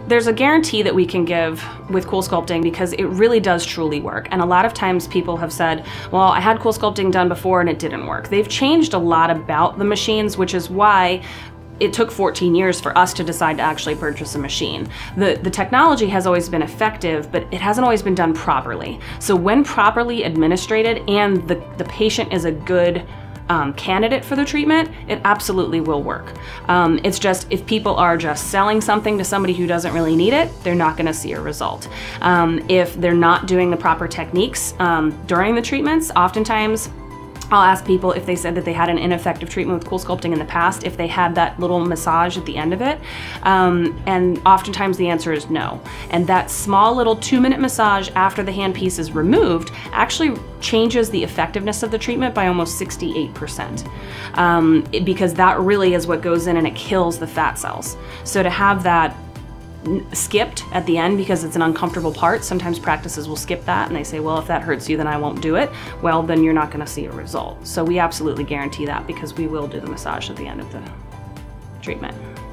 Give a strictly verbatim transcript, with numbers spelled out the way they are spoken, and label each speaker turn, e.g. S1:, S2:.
S1: there's a guarantee that we can give with CoolSculpting because it really does truly work. And a lot of times people have said, well, I had CoolSculpting done before and it didn't work. They've changed a lot about the machines, which is why it took fourteen years for us to decide to actually purchase a machine. The, the technology has always been effective, but it hasn't always been done properly. So when properly administrated and the, the patient is a good um, candidate for the treatment, it absolutely will work. Um, it's just if people are just selling something to somebody who doesn't really need it, they're not gonna see a result. Um, if they're not doing the proper techniques um, during the treatments, oftentimes I'll ask people if they said that they had an ineffective treatment with CoolSculpting in the past, if they had that little massage at the end of it. Um, and oftentimes the answer is no. And that small little two minute massage after the handpiece is removed actually changes the effectiveness of the treatment by almost sixty-eight percent. Um, it, because that really is what goes in and it kills the fat cells. So to have that skipped at the end because it's an uncomfortable part. Sometimes practices will skip that and they say, well, if that hurts you, then I won't do it. Well, then you're not gonna see a result. So we absolutely guarantee that because we will do the massage at the end of the treatment.